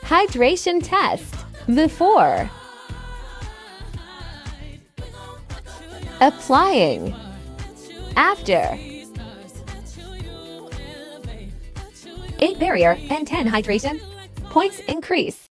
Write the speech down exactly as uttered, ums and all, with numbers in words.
Hydration test. Before. Applying. After. eight barrier and ten hydration. Points increase.